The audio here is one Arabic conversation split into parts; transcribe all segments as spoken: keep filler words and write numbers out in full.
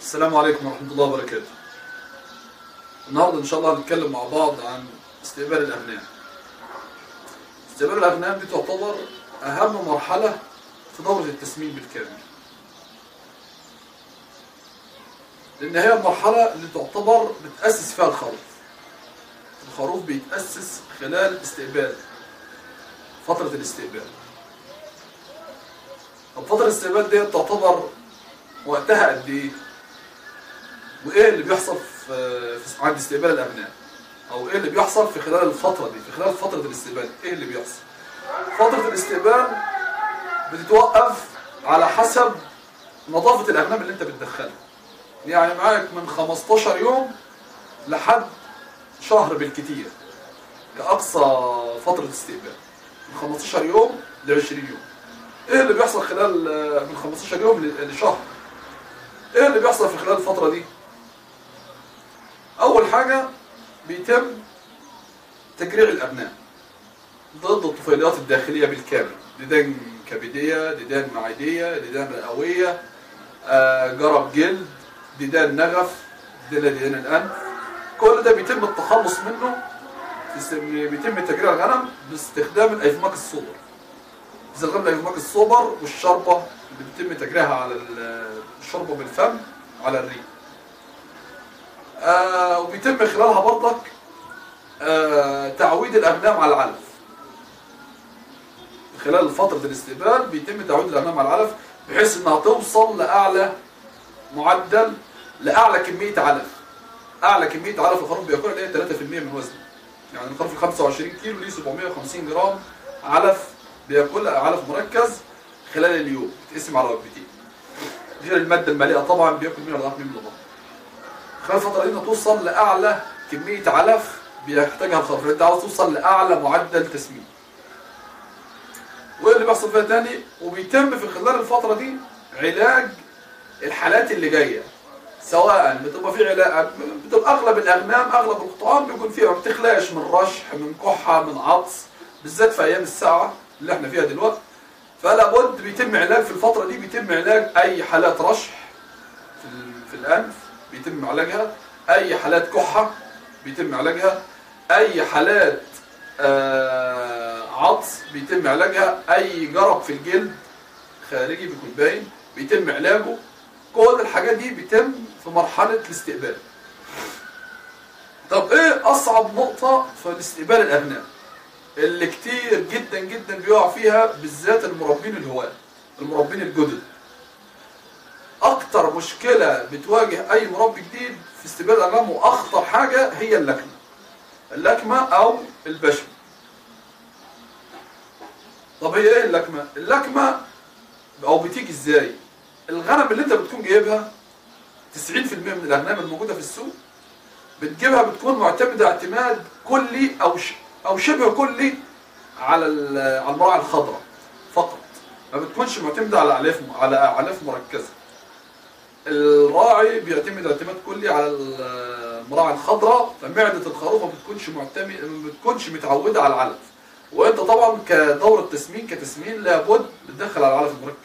السلام عليكم ورحمة الله وبركاته. النهاردة إن شاء الله هنتكلم مع بعض عن استقبال الأغنام. استقبال الأغنام دي تعتبر أهم مرحلة في دورة التسمين بالكامل، لأن هي المرحلة اللي تعتبر بتأسس فيها الخروف. الخروف بيتأسس خلال استقبال فترة الاستقبال. طب فترة الاستقبال دي تعتبر وقتها قد إيه؟ وايه اللي بيحصل في عند استقبال الابناء، او ايه اللي بيحصل في خلال الفتره دي، في خلال فتره الاستقبال ايه اللي بيحصل؟ فتره الاستقبال بتتوقف على حسب نظافه الاغنام اللي انت بتدخلها. يعني معاك من خمستاشر يوم لحد شهر بالكتير كاقصى فتره استقبال، من خمستاشر يوم ل عشرين يوم. ايه اللي بيحصل خلال من خمستاشر يوم لشهر؟ ايه اللي بيحصل في خلال الفتره دي؟ أول حاجة بيتم تجريع الأبناء ضد الطفيليات الداخلية بالكامل، ديدان كبدية، ديدان معدية، ديدان رئوية، آه، جرب جلد، ديدان نغف، ديدان ديدان الأنف. كل ده بيتم التخلص منه، بيتم تجريع الغنم باستخدام الأيفوماك السوبر. باستخدام الأيفوماك السوبر والشربة اللي بيتم تجريعها على الشربة بالفم على الريق. آه وبيتم خلالها برضك آه تعويد الأغنام على العلف. خلال فترة الاستقبال بيتم تعويد الأغنام على العلف بحيث انها توصل لأعلى معدل، لأعلى كمية علف. أعلى كمية علف الخروف بياكلها اللي هي ثلاثة بالمئة من وزنه. يعني الخروف ال خمسة وعشرين كيلو ليه سبعمئة وخمسين جرام علف بياكلها، علف مركز خلال اليوم، بتقسم على وجبتين. غير المادة المالئة طبعا بياكل منها لغاية من البطن. خلال الفترة دي توصل لأعلى كمية علف بيحتاجها الخروف، انت عاوز توصل لأعلى معدل تسمين. وايه اللي بيحصل فيها تاني؟ وبيتم في خلال الفترة دي علاج الحالات اللي جاية، سواء بتبقى في علاج، بتبقى أغلب الأغنام أغلب القطعان بيكون فيها ما بتخلاش من رشح، من كحة، من عطس، بالذات في أيام الساعة اللي احنا فيها دلوقتي. فلا بد بيتم علاج في الفترة دي، بيتم علاج أي حالات رشح في, في الأنف بيتم علاجها، اي حالات كحة بيتم علاجها، اي حالات آه عطس بيتم علاجها، اي جرب في الجلد خارجي بيكون باين بيتم علاجه. كل الحاجات دي بيتم في مرحلة الاستقبال. طب ايه اصعب نقطة في استقبال الاغنام اللي كتير جدا جدا بيقع فيها، بالذات المربين الهواة، المربين الجدد؟ اكتر مشكلة بتواجه اي مربي جديد في استقبال الاغنام واخطر حاجة هي اللكمة. اللكمة او البشم. طب هي ايه اللكمة؟ اللكمة او بتيجي ازاي؟ الغنم اللي انت بتكون جايبها تسعين بالمئة من الاغنام الموجودة في السوق بتجيبها بتكون معتمدة اعتماد كلي او ش... او شبه كلي على على المراعي الخضراء فقط، ما بتكونش معتمدة على اعلاف على اعلاف مركزة. الراعي بيعتمد اعتماد كلي على المراعي الخضراء، فمعدة الخروف ما بتكونش معتمد ما بتكونش متعودة على العلف. وانت طبعا كدورة تسمين كتسمين لابد بتدخل على العلف المركز.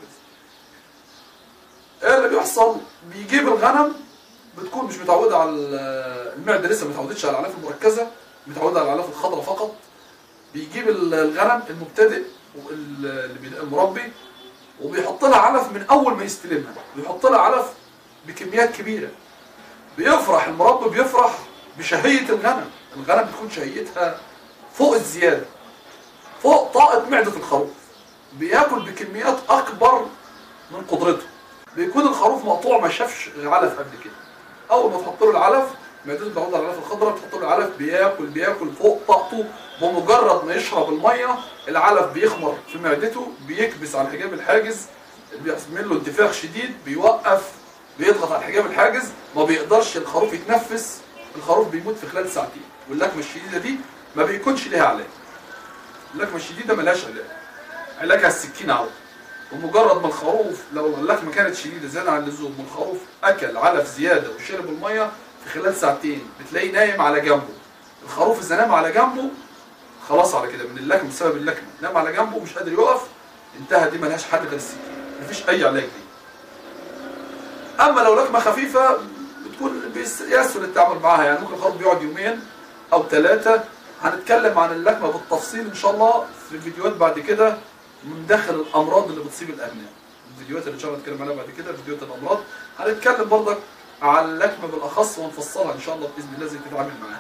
ايه اللي بيحصل؟ بيجيب الغنم بتكون مش متعودة على المعدة، لسه ما متعودتش على العلف المركزة، متعودة على العلف الخضراء فقط. بيجيب الغنم المبتدئ المربي وبيحط لها علف من اول ما يستلمها، بيحط لها علف بكميات كبيرة. بيفرح المربي، بيفرح بشهية الغنم. الغنم بتكون شهيتها فوق الزيادة، فوق طاقة معدة الخروف، بياكل بكميات أكبر من قدرته. بيكون الخروف مقطوع ما شافش علف قبل كده. أول ما تحط له العلف معدته بتعود على العلف الخضراء، تحط له العلف بياكل بياكل فوق طاقته. بمجرد ما يشرب المية العلف بيخمر في معدته، بيكبس على الحجاب الحاجز، بيعمل له انتفاخ شديد، بيوقف، بيضغط على الحجاب الحاجز، ما بيقدرش الخروف يتنفس. الخروف بيموت في خلال ساعتين. واللكمة الشديدة دي ما بيكونش ليها علاج. اللكمة الشديدة ملهاش علاج، علاجها السكينة عوض. ومجرد ما الخروف لو اللكمة كانت شديدة زيادة عن اللزوم والخروف أكل علف زيادة وشرب المية، في خلال ساعتين بتلاقيه نايم على جنبه. الخروف إذا نام على جنبه خلاص على كده من اللكمة، بسبب اللكمة نام على جنبه ومش قادر يقف، انتهى. دي ملهاش حل غير السكينة، مفيش أي علاج دي. اما لو لكمه خفيفه بتكون يسهل التعامل معاها، يعني ممكن الخروف بيقعد يومين او ثلاثه. هنتكلم عن اللكمه بالتفصيل ان شاء الله في فيديوهات بعد كده من داخل الامراض اللي بتصيب الابناء. الفيديوهات اللي ان شاء الله هنتكلم عليها بعد كده فيديوهات الامراض، هنتكلم برضك على اللكمه بالاخص ونفصلها ان شاء الله باذن الله ازاي تتعامل معاها.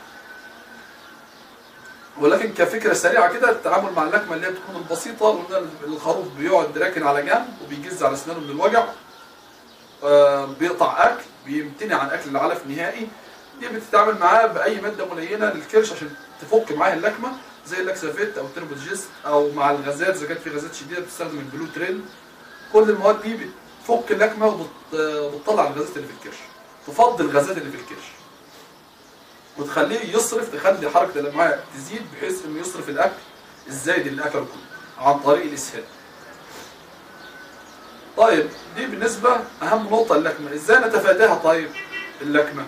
ولكن كفكره سريعه كده التعامل مع اللكمه اللي هي بتكون البسيطه، قلنا الخروف بيقعد راكن على جنب وبيجز على اسنانه من الوجع، آه بيقطع اكل، بيمتنع عن اكل العلف نهائي. دي بتتعامل معاه باي ماده ملينه للكرش عشان تفك معاه اللكمه زي اللاكسافيت او التربوجيست، او مع الغازات اذا كانت في غازات شديده بتستخدم البلو تريل. كل المواد دي بتفك اللكمه وبتطلع الغازات اللي في الكرش، تفضي الغازات اللي في الكرش وتخليه يصرف، تخلي حركه الامعاء تزيد بحيث انه يصرف الاكل الزايد اللي اكله كله عن طريق الاسهال. طيب دي بالنسبه اهم نقطه اللكمه. ازاي نتفاداها؟ طيب اللكمه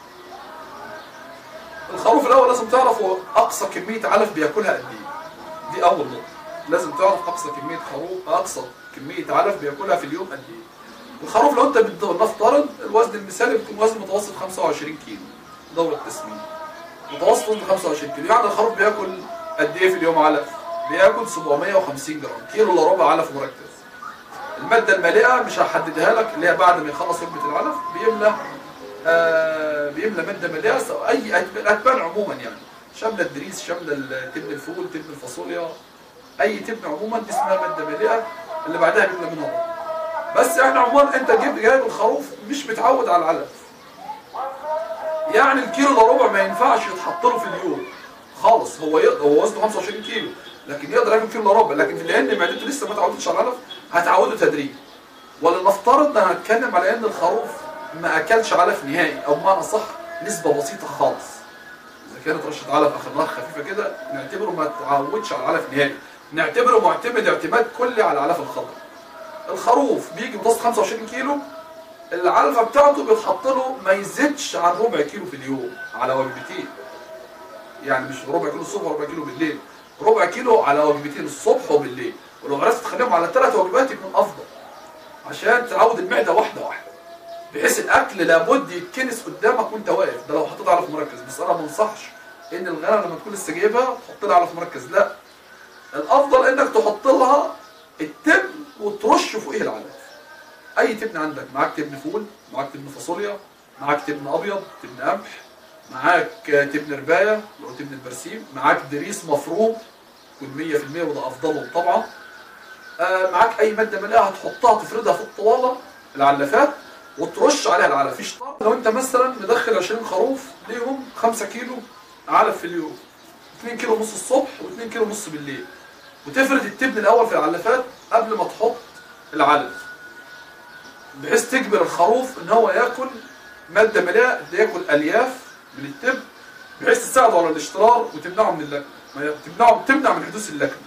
الخروف الاول لازم تعرف هو اقصى كميه علف بياكلها قد ايه. دي اول نقطه، لازم تعرف اقصى كميه خروف اقصى كميه علف بياكلها في اليوم قد ايه. الخروف لو انت بنفترض الوزن المثالي بيكون وزن متوسط خمسة وعشرين كيلو دوره تسمين، متوسط وزن خمسة وعشرين كيلو، يعني الخروف بياكل قد ايه في اليوم علف؟ بياكل سبعمية وخمسين جرام، كيلو الا ربع علف مركز. الماده المالئه مش هحددها لك، اللي هي بعد ما يخلص وجبه العلف بيملى آه بيملى ماده مالئه اي الاتبان عموما، يعني شامله الدريس، شامله تبن الفول، تبن الفاصوليا، اي تبن عموما دي اسمها ماده مالئه، اللي بعدها بيملى منها بطن. بس احنا عموما انت جيب جايب الخروف مش متعود على العلف، يعني الكيلو الا ربع ما ينفعش يتحط له في اليوم خالص. هو يقدر، هو وزنه خمسة وعشرين كيلو لكن يقدر ياكل كيلو الا ربع، لكن لان معدته لسه ما اتعودتش على العلف هتعوده تدريجي. ولنفترض ان هنتكلم على ان الخروف ما اكلش علف نهائي، او بمعنى صح نسبه بسيطه خالص، اذا كانت رشه علف اخذناها خفيفه كده نعتبره ما تعودش على العلف نهائي، نعتبره معتمد اعتماد كلي على العلف الخضراء. الخروف بيجي متوسط خمسة وعشرين كيلو، العلفه بتاعته بيتحط له ما يزيدش عن ربع كيلو في اليوم على وجبتين، يعني مش ربع كيلو الصبح وربع كيلو بالليل، ربع كيلو على وجبتين الصبح وبالليل. ولو عرفت تخليهم على ثلاث وجبات يكون افضل عشان تعود المعده واحده واحده، بحيث الاكل لابد يتكنس قدامك وانت واقف. ده لو حطيت علف مركز، بس انا ما انصحش ان الغنم لما تكون لسه جايبها تحط لها علف مركز، لا، الافضل انك تحط لها التبن وترش فوقيه العلف. اي تبن عندك، معاك تبن فول، معاك تبن فاصوليا، معاك تبن ابيض، تبن قمح، معاك تبن ربايه اللي هو تبن البرسيم، معاك دريس مفروم يكون مية في المية وده افضلهم طبعا، آه معاك اي ماده مالئه هتحطها تفردها في الطواله العلافات وترش عليها العلف. فيش طبعا. لو انت مثلا مدخل عشرين خروف ليهم خمسة كيلو علف في اليوم، اتنين كيلو ونص الصبح واتنين كيلو ونص بالليل، وتفرد التبن الاول في العلافات قبل ما تحط العلف، بحيث تجبر الخروف ان هو ياكل ماده مالئه، ياكل الياف من التبن، بحيث تساعده على الاشترار وتمنعه من اللكمه، تمنعه تمنع من حدوث اللكمه.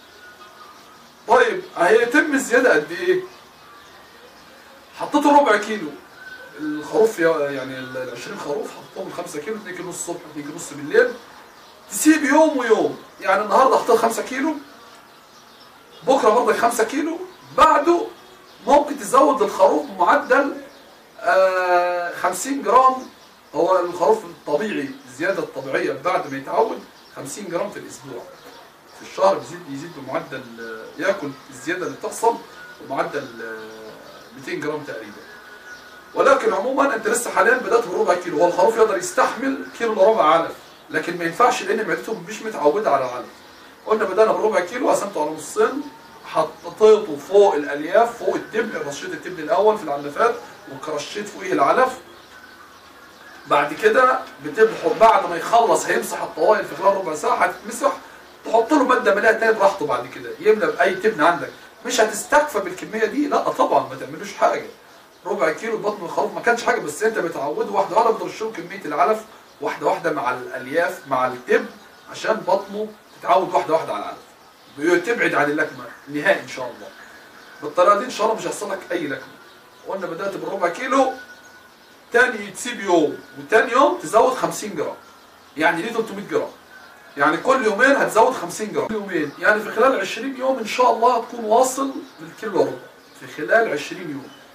طيب هيتم الزياده قد ايه؟ حطيته ربع كيلو الخروف، يعني ال عشرين خروف حطيتهم خمسة كيلو، اتنين كيلو الصبح اتنين كيلو ونص بالليل، تسيب يوم ويوم، يعني النهارده حطيت خمسة كيلو، بكره برضك خمسة كيلو، بعده ممكن تزود للخروف معدل آه خمسين جرام. هو الخروف الطبيعي الزياده الطبيعيه بعد ما يتعود خمسين جرام في الاسبوع، في الشهر بيزيد يزيد بمعدل ياكل الزياده اللي بتحصل بمعدل ميتين جرام تقريبا. ولكن عموما انت لسه حاليا بدات بربع كيلو، هو الخروف يقدر يستحمل كيلو الا ربع علف، لكن ما ينفعش لان معدته مش متعوده على العلف. قلنا بدانا بربع كيلو، قسمته على نصين، حطيته فوق الالياف، فوق التبن، رشيت التبن الاول في العلافات وكرشيت فوقيه العلف. بعد كده بتبحث بعد ما يخلص هيمسح الطوائل في خلال ربع ساعه، هتتمسح تحط له ماده مالئه تاني براحته. بعد كده يملى باي تبن عندك، مش هتستكفى بالكميه دي، لا طبعا ما تعملوش حاجه. ربع كيلو بطن الخروف ما كانش حاجه، بس انت بتعوده واحده واحده، بترش له كميه العلف واحده واحده مع الالياف مع التبن عشان بطنه تتعود واحده واحده على العلف، تبعد عن اللكمه نهائي ان شاء الله. بالطريقه دي ان شاء الله مش هيحصل لك اي لكمه. قلنا بدات بالربع كيلو، تاني تسيب يوم، وتاني يوم تزود خمسين جرام، يعني ليه ثلاثمية جرام، يعني كل يومين هتزود خمسين جرام، كل يومين يعني في خلال عشرين يوم ان شاء الله هتكون واصل للكيلو وربع، في خلال عشرين يوم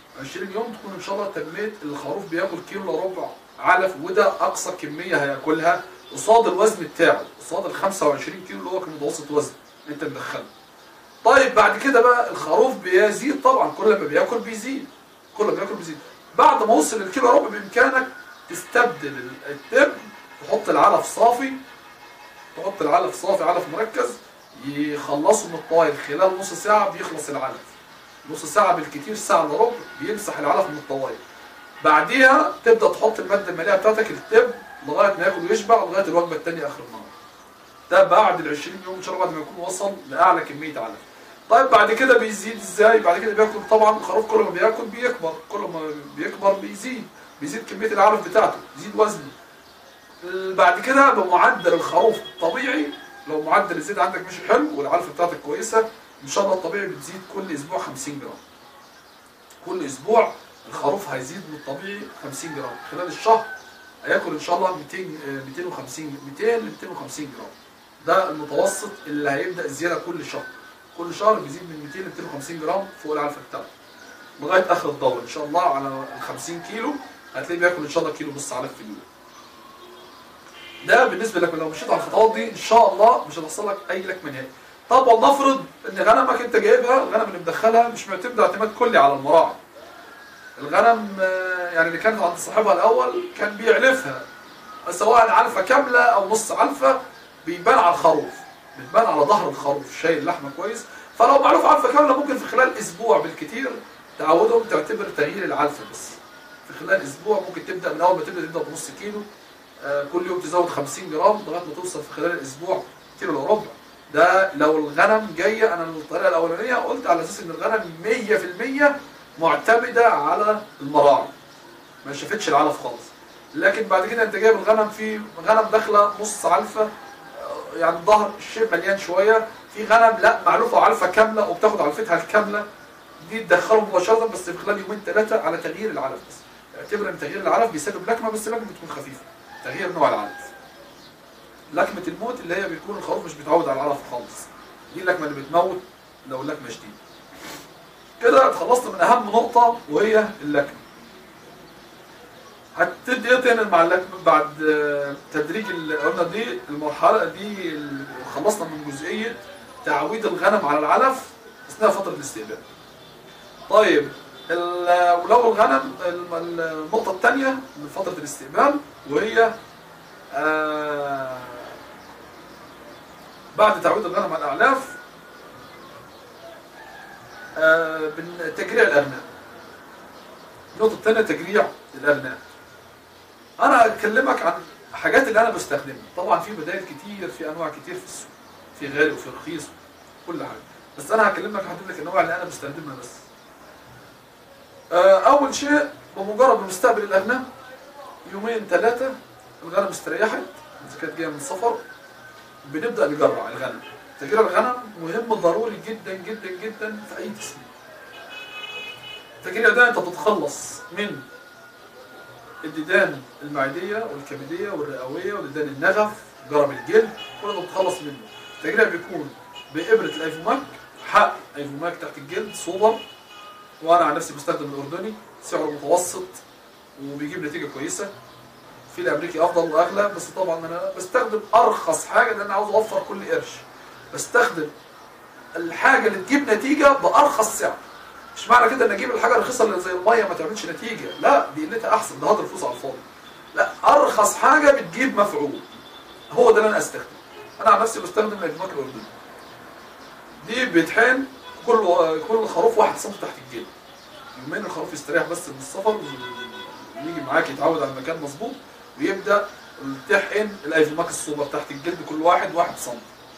عشرين يوم تكون ان شاء الله تميت. الخروف بياكل كيلو الا ربع علف، وده اقصى كميه هياكلها قصاد الوزن بتاعه، قصاد ال خمسة وعشرين كيلو اللي هو كمتوسط وزن انت مدخله. طيب بعد كده بقى الخروف بيزيد طبعا، كل ما بياكل بيزيد، كل ما بياكل بيزيد. بعد ما وصل الكيلو ربع بامكانك تستبدل التبن، تحط العلف صافي، تحط العلف صافي علف مركز يخلصوا من الطايل خلال نص ساعه، بيخلص العلف نص ساعه بالكتير، ساعه الا ربع بيمسح العلف من الطوايل. بعديها تبدا تحط الماده الماليه بتاعتك التبن لغايه ما ياكل ويشبع لغايه الوجبه الثانيه اخر النهار. ده بعد ال عشرين يوم ان شاء الله، بعد ما يكون وصل لاعلى كميه علف. طيب بعد كده بيزيد ازاي؟ بعد كده بياكل طبعا الخروف، كل ما بياكل بيكبر، كل ما بيكبر بيزيد، بيزيد كميه العلف بتاعته، بيزيد وزنه. بعد كده بمعدل الخروف الطبيعي، لو معدل الزيت عندك مش حلو والعلف بتاعتك كويسه، ان شاء الله الطبيعي بتزيد كل اسبوع خمسين جرام. كل اسبوع الخروف هيزيد من الطبيعي خمسين جرام، خلال الشهر هياكل ان شاء الله مئتين مئتين وخمسين مئتين ل مئتين وخمسين جرام. ده المتوسط اللي هيبدا الزياده كل شهر. كل شهر بيزيد من مئتين ل مئتين وخمسين جرام فوق العلف بتاعته لغايه اخر الدوره ان شاء الله. على ال خمسين كيلو هتلاقيه بياكل ان شاء الله كيلو ونص علف في اليوم. ده بالنسبه لك، لو مشيت على الخطوات دي ان شاء الله مش هتحصل لك اي لكمه نهائي. طب ولنفرض ان غنمك انت جايبها، الغنم اللي مدخلها مش معتمده اعتماد كلي على المراعي. الغنم يعني اللي كانت عند صاحبها الاول كان بيعلفها، سواء علفه كامله او نص علفه، بيبان على الخروف، بتبان على ظهر الخروف شايل لحمه كويس. فلو معلوف علفه كامله ممكن في خلال اسبوع بالكثير تعودهم تعتبر تغيير العلفه بس. في خلال اسبوع ممكن تبدا، من اول ما تبدا تبدا بنص كيلو، آه كل يوم تزود خمسين جرام لغايه ما توصل في خلال الاسبوع كيلو الا ربع. ده لو الغنم جايه، انا الطريقه الاولانيه قلت على اساس ان الغنم مية في المية معتمده على المراعي، ما شافتش العلف خالص. لكن بعد كده انت جايب الغنم، في غنم داخله نص علفه، يعني الظهر الشيب مليان شويه، في غنم لا معلوفه علفه كامله وبتاخد علفتها الكامله، دي تدخله مباشره بس في خلال يومين ثلاثه على تغيير العلف بس. اعتبر ان تغيير العلف بيسبب لكمه، بس لكمه بتكون خفيفه، تغيير نوع العلف. لكمه الموت اللي هي بيكون الخروف مش بيتعود على العلف خالص، دي اللكمه اللي بتموت لو اللكمه شديده. كده اتخلصت من اهم نقطه وهي اللكمه. هتدي ايه تاني مع اللكمه بعد تدريج اللي قلنا دي؟ المرحله دي خلصنا من جزئيه تعويد الغنم على العلف اثناء فتره الاستقبال. طيب ولو الغنم، النقطه الثانيه من فتره الاستقبال وهي آه بعد تعويد الغنم على الاعلاف، آه تجريع الاغنام. النقطه الثانيه تجريع الاغنام. انا اكلمك عن حاجات اللي انا بستخدمها. طبعا في بدائل كتير، في انواع كتير في السوق، في غالي وفي رخيص كل حاجه، بس انا هكلمك هحدد لك الانواع اللي انا بستخدمها بس. اول شيء، بمجرد ما نستقبل الاغنام يومين ثلاثه الغنم استريحت، اذا كانت جايه من سفر، بنبدا نجرع الغنم. تجريع الغنم مهم ضروري جدا جدا جدا في اي تسمين. التجريع ده انت بتتخلص من الديدان المعديه والكبديه والرئويه وديدان النغف، جرب الجلد، كل ده بتخلص منه. التجريع بيكون بابره الايفوماك، حق ايفوماك تحت الجلد سوبر، وانا عن نفسي بستخدم الاردني، سعره متوسط وبيجيب نتيجه كويسه. في الامريكي افضل واغلى، بس طبعا انا بستخدم ارخص حاجه لان انا عاوز اوفر كل قرش. بستخدم الحاجه اللي تجيب نتيجه بارخص سعر. مش معنى كده ان اجيب الحاجه الرخيصه اللي زي الميه ما تعملش نتيجه، لا، دي قلتها احسن، ده هدر فلوس على الفاضي. لا، ارخص حاجه بتجيب مفعول، هو ده اللي انا استخدمه. انا عن نفسي بستخدم الايفوماك الاردني. دي بيتحقن كل كل خروف واحد سم تحت الجلد. يومين الخروف يستريح بس من السفر، ويجي معاك يتعود على المكان مظبوط، ويبدا تحقن الايفوماك السوبر تحت الجلد كل واحد واحد سم.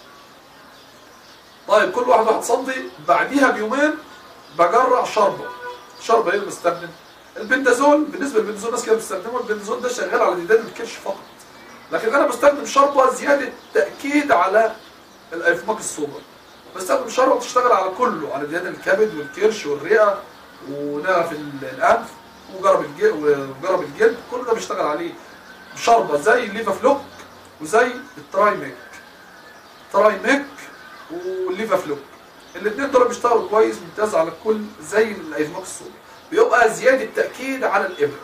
طيب كل واحد واحد سم، بعديها بيومين بجرع شربه. شربه ايه اللي بستخدم؟ البندازول. بالنسبه للبندازول ناس كده بتستخدمه، البندازول ده شغال على ديدان الكرش فقط، لكن انا بستخدم شربه زياده تاكيد على الايفوماك السوبر. بستخدم شربه بتشتغل على كله، على ديدان الكبد والكرش والرئه ونغف الانف وجرب الجلد وجرب الجلد، كل ده بيشتغل عليه شربه زي الليفا فلوك وزي الترايميك. ترايميك والليفا فلوك الاثنين دول بيشتغلوا كويس ممتاز على الكل زي الايفوماك السوبر. بيبقى زياده تاكيد على الابره.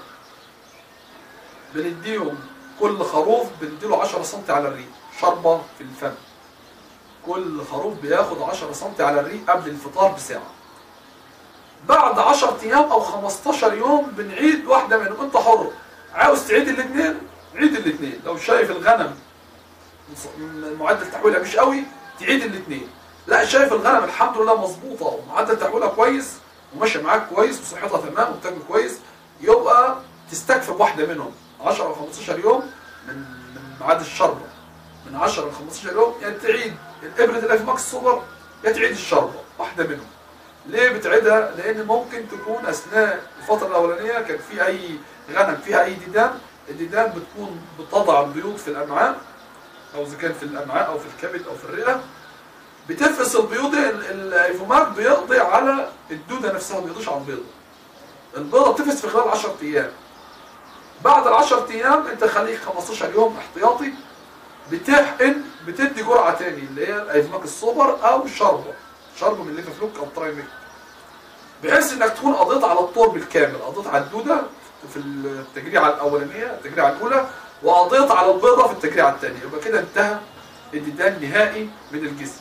بنديهم كل خروف بنديله عشرة سم على الريق شربه في الفم. كل خروف بياخد عشرة سم على الريق قبل الفطار بساعه. بعد عشرة ايام او خمستاشر يوم بنعيد واحده منهم. انت حر، عاوز تعيد الاثنين عيد الاثنين. لو شايف الغنم معدل تحويلها مش قوي تعيد الاثنين. لا شايف الغنم الحمد لله مظبوطه ومعدل تحويلها كويس وماشيه معاك كويس وصحتها تمام وبتاكل كويس، يبقى تستكفي بواحده منهم عشرة او خمستاشر يوم من من ميعاد الشربه. من عشرة ل خمستاشر يوم يا يعني تعيد الابره الافماكس سوبر يا تعيد الشربه واحده منهم. ليه بتعيدها؟ لان ممكن تكون اثناء الفتره الاولانيه كان في اي غنم فيها اي ديدان. الديدان بتكون بتضع البيوض في الامعاء، او اذا كان في الامعاء او في الكبد او في الرئه، بتفرس البيوض. الايفوماك بيقضي على الدوده نفسها، ما بيقضيش على البيضه. البيضه بتفرس في خلال عشرة ايام. بعد ال عشرة ايام انت خليك خمستاشر يوم احتياطي، بتحقن بتدي جرعه ثاني اللي هي الايفوماك السوبر او شربه شربه من ليفافلوك او ترايميك، بحيث انك تكون قضيت على الطور بالكامل. قضيت على الدوده في التجريعه الاولانيه التجريعه الاولى، وقضيت على البيضه في التجريعه الثانيه، يبقى كده انتهى الديدان نهائي من الجسم.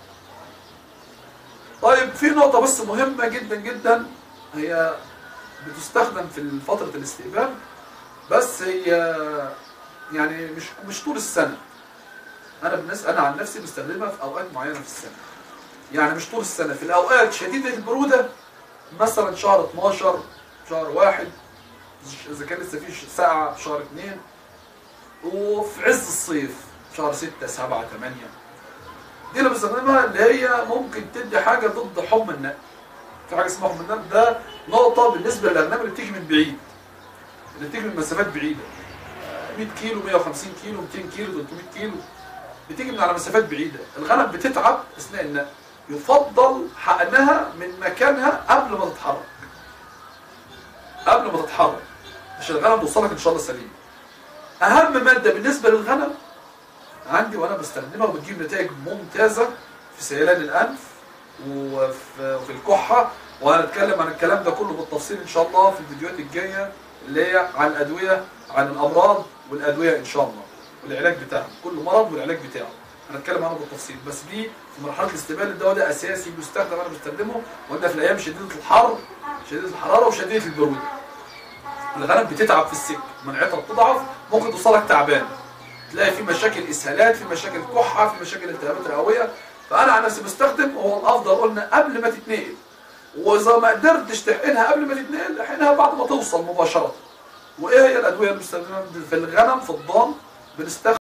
طيب في نقطه بس مهمه جدا جدا، هي بتستخدم في فتره الاستقبال، بس هي يعني مش مش طول السنه. انا بالنسبه انا عن نفسي بستخدمها في اوقات معينه في السنه، يعني مش طول السنه. في الاوقات شديده البروده مثلا شهر اتناشر شهر واحد، اذا كان لسه في ساعه في شهر اتنين، وفي عز الصيف شهر ستة سبعة تمانية، دي اللي بستخدمها، اللي هي ممكن تدي حاجه ضد حمى النقل. في حاجه اسمها حمى النقل، ده نقطه بالنسبه للاغنام اللي بتيجي من بعيد، اللي بتيجي من مسافات بعيده، مية كيلو مية وخمسين كيلو ميتين كيلو تلتمية كيلو، بتيجي من على مسافات بعيده. الغنم بتتعب اثناء النقل، يفضل حقنها من مكانها قبل ما تتحرك، قبل ما تتحرك عشان الغنم توصلك ان شاء الله سليم. اهم ماده بالنسبه للغنم عندي وانا بستخدمها وبتجيب نتائج ممتازه في سيلان الانف وفي وفي الكحه، وهنتكلم عن الكلام ده كله بالتفصيل ان شاء الله في الفيديوهات الجايه اللي هي عن الادويه، عن الامراض والادويه ان شاء الله والعلاج بتاعها، كل مرض والعلاج بتاعه هنتكلم عنه بالتفصيل. بس دي في مرحله الاستقبال الدواء ده اساسي بيستخدم، انا بستخدمه وانت في الايام شديده الحر شديده الحراره وشديده البروده. الغنم بتتعب في السك، مناعتها بتضعف، ممكن توصلك تعبان، تلاقي في مشاكل اسهالات، في مشاكل كحه، في مشاكل التهابات رئويه. فانا عن نفسي بستخدم، وهو الافضل قلنا قبل ما تتنقل، واذا ما قدرتش تحقنها قبل ما تتنقل احقنها بعد ما توصل مباشره. وايه هي الادويه اللي بنستخدمها في الغنم؟ في الضان بنستخدم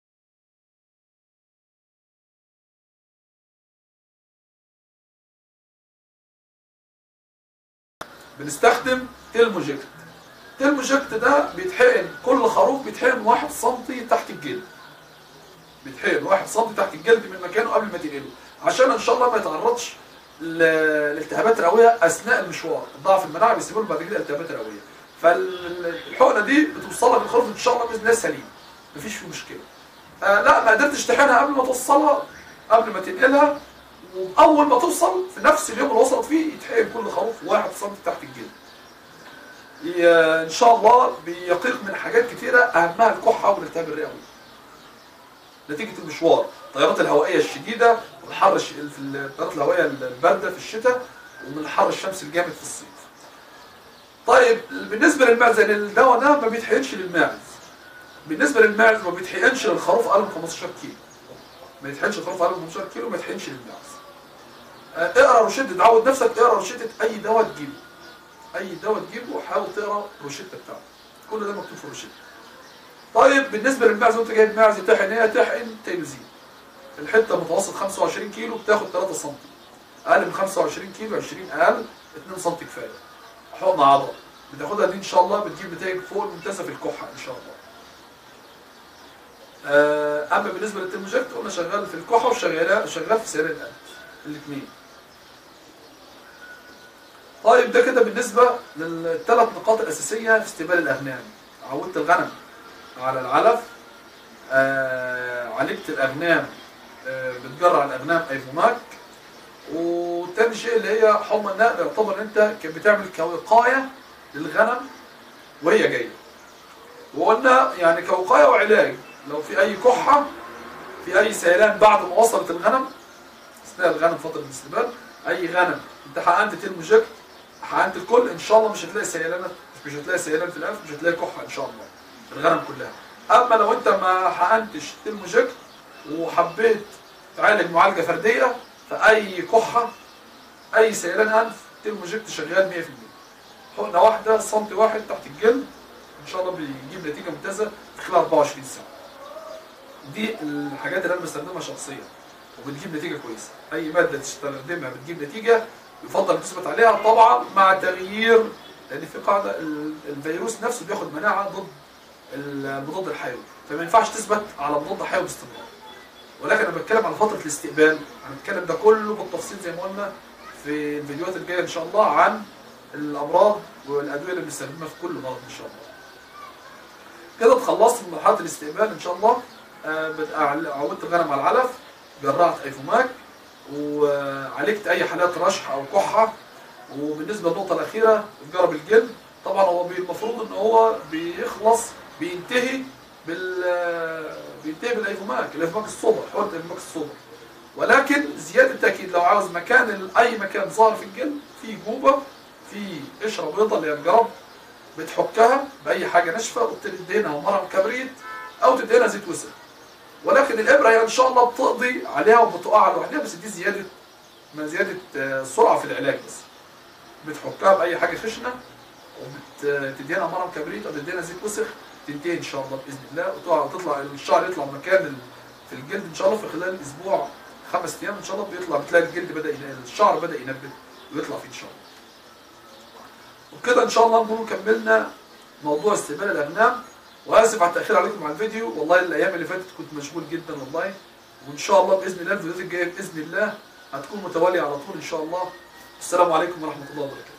بنستخدم تلموجكت. التلموجكت ده بيتحقن كل خروف بيتحقن واحد سنتي تحت الجلد، بيتحقن واحد سنتي تحت الجلد من مكانه قبل ما تنقله، عشان ان شاء الله ما يتعرضش لالتهابات رئويه اثناء المشوار. ضعف المناعه بيسبب له بعد كده التهابات رئويه. فالحقنه دي بتوصلها للخروف ان شاء الله باذن الله سليم، مفيش فيه مشكله. آه لا ما قدرتش تحقنها قبل ما توصلها، قبل ما تنقلها، واول ما توصل في نفس اليوم اللي وصلت فيه يتحقن كل خروف واحد سنتي تحت الجلد. ان شاء الله بيقيق من حاجات كتيره، اهمها الكحه والالتهاب الرئوي نتيجه المشوار، التيارات الهوائيه الشديده والحر في التيارات الهوائيه البارده في الشتاء، ومن الحر الشمس الجامد في الصيف. طيب بالنسبه للمعز، يعني الدواء ده ما بيتحقنش للماعز. بالنسبه للماعز ما بيتحقنش للخروف اقل من خمستاشر كيلو، ما يتحقنش الخروف اقل من خمستاشر كيلو، ما يتحقنش للماعز. اقرا روشته، تعود نفسك اقرا روشته اي دواء تجيبه، اي دواء تجيبه وحاول تقرا روشته بتاعته، كل ده مكتوب في روشته. طيب بالنسبه للماعز، وانت جايب معز تحقن ايه؟ تحقن تيلوزين. الحته متوسط خمسة وعشرين كيلو بتاخد ثلاثة سم، اقل من خمسة وعشرين كيلو عشرين اقل اتنين سم كفايه. حقنه عضل بتاخدها دي ان شاء الله بتجيب نتائج فوق الممتازه في الكحه ان شاء الله. اما بالنسبه للتلموجكت قلنا شغال في الكحه وشغال شغال في سيلان الانف الاثنين. طيب ده كده بالنسبه للثلاث نقاط الاساسيه في استقبال الاغنام. عودت الغنم على العلف، آه عالجت الاغنام، آه بتجرع الاغنام ايفوماك، وتاني شيء اللي هي حمى النقل، يعتبر ان انت كنت بتعمل كوقايه للغنم وهي جايه. وقلنا يعني كوقايه وعلاج لو في اي كحه في اي سيلان بعد ما وصلت الغنم اثناء الغنم فتره الاستقبال، اي غنم انت حقنت تيرموجيكت حقنت الكل ان شاء الله مش هتلاقي سيلانات، مش هتلاقي سيلان في الانف، مش هتلاقي كحه ان شاء الله الغنم كلها. اما لو انت ما حقنتش تيرموجيكت وحبيت تعالج معالجه فرديه فاي كحه اي سيلان انف تيرموجيكت شغال مية في المية. حقنه واحده سنتي واحد تحت الجلد ان شاء الله بيجيب نتيجه ممتازه في خلال أربعة وعشرين ساعه. دي الحاجات اللي انا بستخدمها شخصيا وبتجيب نتيجه كويسه. اي ماده تستخدمها بتجيب نتيجه يفضل ان تثبت عليها طبعا مع تغيير، لان في قاعده الفيروس نفسه بياخد مناعه ضد المضاد الحيوي، فما ينفعش تثبت على مضاد حيوي باستمرار. ولكن انا بتكلم على فتره الاستقبال، هنتكلم ده كله بالتفصيل زي ما قلنا في الفيديوهات الجايه ان شاء الله عن الامراض والادويه اللي بنستخدمها في كل مرض ان شاء الله. كده اتخلصت من مرحله الاستقبال ان شاء الله. عودت الغنم على العلف، جرعت ايفوماك، وعالجت اي حالات رشح او كحه. وبالنسبه للنقطه الاخيره الجرب الجلد، طبعا هو المفروض ان هو بيخلص بينتهي بال بينتهي بالايفوماك، الايفوماك الصدر، حقنه الايفوماك الصدر. ولكن زياده التاكيد لو عاوز مكان اي مكان ظاهر في الجلد في جوبه في قشره بيضاء اللي هي الجرب بتحكها باي حاجه ناشفه وبتدهنها مرهم كبريت او تدهنها زيت وسخ. ولكن الابره يعني ان شاء الله بتقضي عليها وبتقع لوحدها، بس دي زياده ما زياده سرعه في العلاج بس. بتحكها باي حاجه خشنه وبتديها مرهم كبريت او تديها زيت وسخ تنتهي ان شاء الله باذن الله، وتقع وتطلع الشعر يطلع مكان في الجلد ان شاء الله في خلال اسبوع خمس ايام ان شاء الله بيطلع، بتلاقي الجلد بدا الشعر بدا ينبت ويطلع فيه ان شاء الله. وبكده ان شاء الله نكون كملنا موضوع استقبال الاغنام. واسف على التاخير عليكم على الفيديو، والله الايام اللي فاتت كنت مشغول جدا والله. وان شاء الله باذن الله الفيديوهات الجايه باذن الله هتكون متواليه على طول ان شاء الله. السلام عليكم ورحمه الله وبركاته.